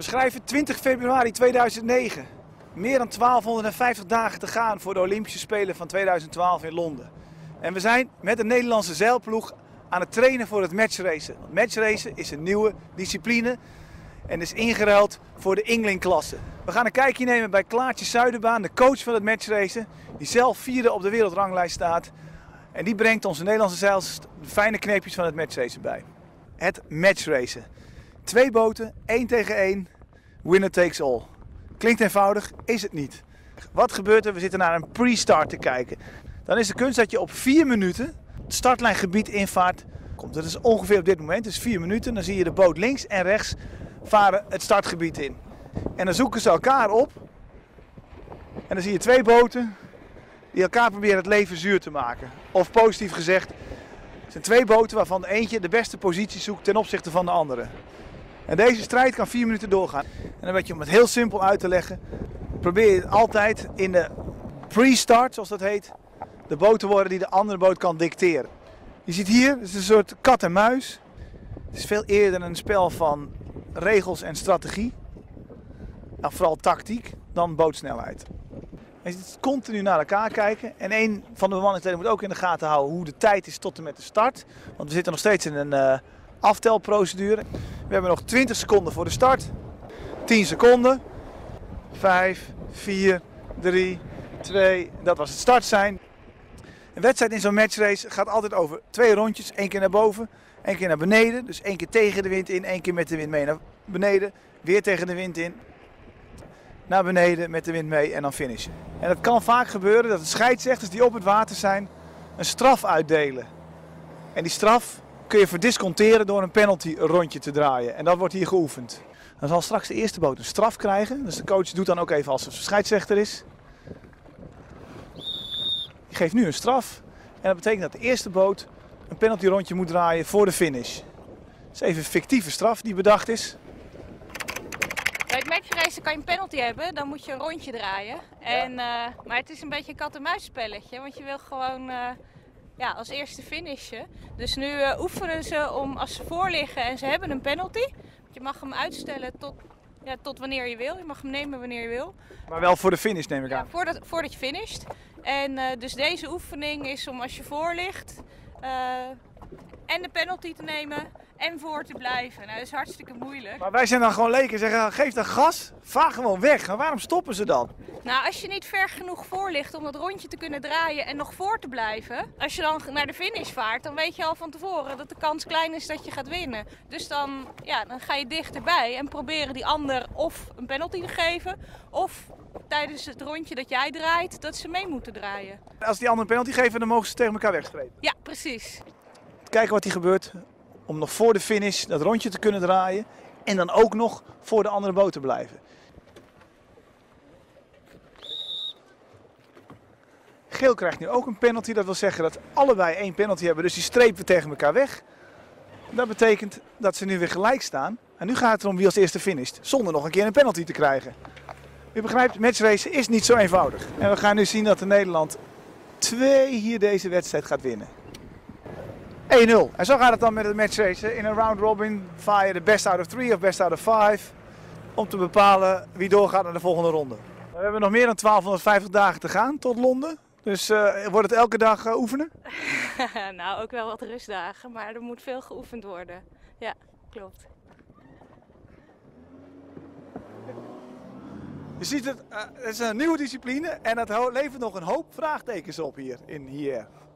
schrijven 20 februari 2009. Meer dan 1250 dagen te gaan voor de Olympische Spelen van 2012 in Londen. En we zijn met de Nederlandse zeilploeg aan het trainen voor het matchracen. Want matchracen is een nieuwe discipline en is ingeruild voor de Yngling-klasse. We gaan een kijkje nemen bij Klaartje Zuiderbaan, de coach van het matchracen, die zelf vierde op de wereldranglijst staat. En die brengt onze Nederlandse zeilers de fijne kneepjes van het matchracen bij. Het matchracen. 2 boten, 1 tegen 1, winner takes all. Klinkt eenvoudig, is het niet. Wat gebeurt er? We zitten naar een pre-start te kijken. Dan is de kunst dat je op 4 minuten het startlijngebied invaart. Dat is ongeveer op dit moment, dus 4 minuten. Dan zie je de boot links en rechts varen het startgebied in. En dan zoeken ze elkaar op. En dan zie je 2 boten die elkaar proberen het leven zuur te maken. Of positief gezegd, het zijn 2 boten waarvan de eentje de beste positie zoekt ten opzichte van de andere. En deze strijd kan 4 minuten doorgaan. En dan weet je, om het heel simpel uit te leggen, probeer je altijd in de pre-start, zoals dat heet, de boot te worden die de andere boot kan dicteren. Je ziet hier, het is een soort kat en muis. Het is veel eerder een spel van regels en strategie. Nou, vooral tactiek, dan bootsnelheid. Je ziet continu naar elkaar kijken. En een van de bemanningsleden moet ook in de gaten houden hoe de tijd is tot en met de start. Want we zitten nog steeds in een aftelprocedure. We hebben nog 20 seconden voor de start. 10 seconden. 5, 4, 3, 2. Dat was het startsein. Een wedstrijd in zo'n matchrace gaat altijd over 2 rondjes. 1 keer naar boven, 1 keer naar beneden. Dus 1 keer tegen de wind in, 1 keer met de wind mee naar beneden. Weer tegen de wind in. Naar beneden, met de wind mee en dan finishen. En het kan vaak gebeuren dat de scheidsrechters die op het water zijn een straf uitdelen. En die straf kun je verdisconteren door een penalty rondje te draaien. En dat wordt hier geoefend. Dan zal straks de eerste boot een straf krijgen. Dus de coach doet dan ook even alsof ze scheidsrechter is. Die geeft nu een straf. En dat betekent dat de eerste boot een penalty rondje moet draaien voor de finish. Dat is even een fictieve straf die bedacht is. Bij het matchracen kan je een penalty hebben, dan moet je een rondje draaien. En, maar het is een beetje een kat-en-muis spelletje, want je wil gewoon als eerste finishen. Dus nu oefenen ze om, als ze voorliggen en ze hebben een penalty, je mag hem uitstellen tot wanneer je wil. Je mag hem nemen wanneer je wil. Maar wel voor de finish neem ik aan. Ja, voordat je finisht. En dus deze oefening is om als je voor ligt en de penalty te nemen en voor te blijven. Nou, dat is hartstikke moeilijk. Maar wij zijn dan gewoon leken en zeggen, geef dan gas, vaar gewoon weg. Maar waarom stoppen ze dan? Nou, als je niet ver genoeg voor ligt om dat rondje te kunnen draaien en nog voor te blijven. Als je dan naar de finish vaart, dan weet je al van tevoren dat de kans klein is dat je gaat winnen. Dus dan ga je dichterbij en proberen die ander of een penalty te geven, of tijdens het rondje dat jij draait, dat ze mee moeten draaien. Als die ander een penalty geven, dan mogen ze tegen elkaar wegstrepen. Ja, precies. Kijken wat hier gebeurt om nog voor de finish dat rondje te kunnen draaien en dan ook nog voor de andere boot te blijven. Geel krijgt nu ook een penalty, dat wil zeggen dat allebei 1 penalty hebben, dus die strepen tegen elkaar weg. Dat betekent dat ze nu weer gelijk staan en nu gaat het erom wie als eerste finisht, zonder nog een keer een penalty te krijgen. U begrijpt, matchracen is niet zo eenvoudig. En we gaan nu zien dat Nederland 2 hier deze wedstrijd gaat winnen. 1-0. En zo gaat het dan met het matchracen. In een round robin vaar je de best out of 3 of best out of 5 om te bepalen wie doorgaat naar de volgende ronde. We hebben nog meer dan 1250 dagen te gaan tot Londen. Dus wordt het elke dag oefenen? Nou, ook wel wat rustdagen, maar er moet veel geoefend worden. Ja, klopt. Je ziet het is een nieuwe discipline en het levert nog een hoop vraagtekens op hier in hier.